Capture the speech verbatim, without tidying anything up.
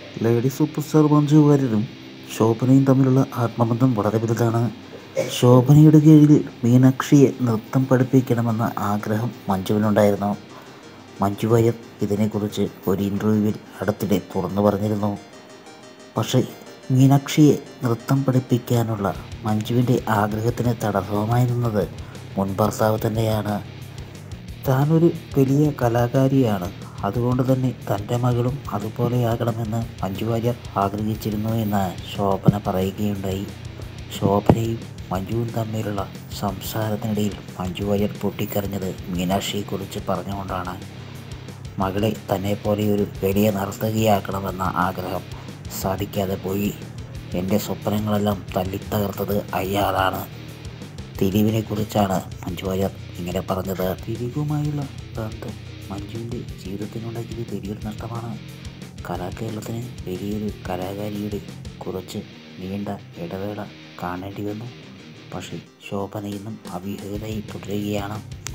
Lady super star Manju വാര്യരും ശോഭനയും തമ്മിലുള്ള ആത്മബന്ധം വളരെ വലുതാണ്. ശോഭനയുടെ കീഴിൽ മീനാക്ഷിയെ നൃത്തം പഠിപ്പിക്കണമെന്ന ആഗ്രഹം മഞ്ജുവിനുണ്ടായിരുന്നു. മഞ്ജു വാര്യർ ഇതിനെക്കുറിച്ച് ഒരു ഇൻ്റർവ്യൂവിൽ അടുത്തിടെ തുറന്നു പറഞ്ഞിരുന്നു. പക്ഷേ മീനാക്ഷിയെ നൃത്തം പഠിപ്പിക്കാനുള്ള മഞ്ജുവിൻ്റെ ആഗ്രഹത്തിന് തടസ്സമായി നിന്നത് മുൻ ഭർത്താവ് തന്നെയാണ്. താനൊരു വലിയ കലാകാരിയാണ്, അതുകൊണ്ട് തന്നെ തൻ്റെ മകളും അതുപോലെയാകണമെന്ന് മഞ്ജു വാര്യർ ആഗ്രഹിച്ചിരുന്നു എന്ന് ശോഭന പറയുകയുണ്ടായി. ശോഭനയും മഞ്ജുവും തമ്മിലുള്ള സംസാരത്തിനിടയിൽ മഞ്ജു വാര്യർ പൊട്ടിക്കരഞ്ഞത് മീനാക്ഷിയെക്കുറിച്ച് പറഞ്ഞുകൊണ്ടാണ്. മകളെ തന്നെപ്പോലെ ഒരു വലിയ നർത്തകിയാക്കണമെന്ന ആഗ്രഹം സാധിക്കാതെ പോയി. എൻ്റെ സ്വപ്നങ്ങളെല്ലാം തല്ലിത്തകർത്തത് അയാളാണ്. തിരിവിനെക്കുറിച്ചാണ് മഞ്ജു വാര്യർ ഇങ്ങനെ പറഞ്ഞത്. തിരികുമായുള്ള ബന്ധം മഞ്ജുവിൻ്റെ ജീവിതത്തിനുണ്ടെങ്കിൽ വലിയൊരു നഷ്ടമാണ്. കലാകേരളത്തിന് വലിയൊരു കലാകാരിയുടെ കുറച്ച് നീണ്ട ഇടവേള കാണേണ്ടി വന്നു. പക്ഷേ ശോഭന ഇന്നും അവിഹിതയായി തുടരുകയാണ്.